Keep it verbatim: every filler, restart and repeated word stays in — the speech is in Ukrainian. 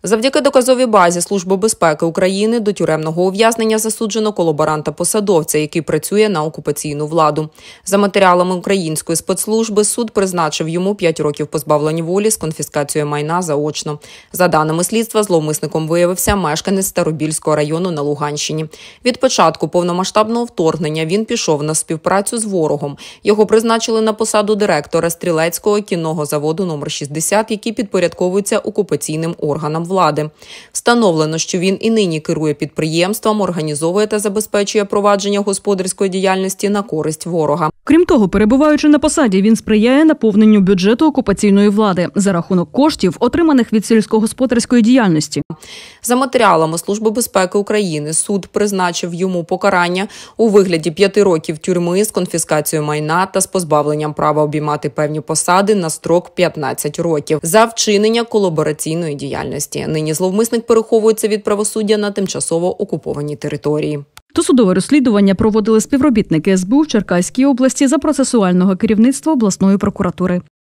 Завдяки доказовій базі Служби безпеки України до тюремного ув'язнення засуджено колаборанта-посадовця, який працює на окупаційну владу. За матеріалами української спецслужби суд призначив йому п'ять років позбавлення волі з конфіскацією майна заочно. За даними слідства, зловмисником виявився мешканець Старобільського району на Луганщині. Від початку повномасштабного вторгнення він пішов на співпрацю з ворогом. Його призначили на посаду директора Стрілецького кінного заводу номер шістдесят, який підпорядковується окупаційним органам влади. Встановлено, що він і нині керує підприємством, організовує та забезпечує провадження господарської діяльності на користь ворога. Крім того, перебуваючи на посаді, він сприяє наповненню бюджету окупаційної влади за рахунок коштів, отриманих від сільськогосподарської діяльності. За матеріалами Служби безпеки України суд призначив йому покарання у вигляді п'яти років тюрми з конфіскацією майна та з позбавленням права обіймати певні посади на строк п'ятнадцять років за вчинення колабораційної діяльності. Нині зловмисник переховується від правосуддя на тимчасово окупованій території. Досудове розслідування проводили співробітники ес бе у в Черкаській області за процесуального керівництва обласної прокуратури.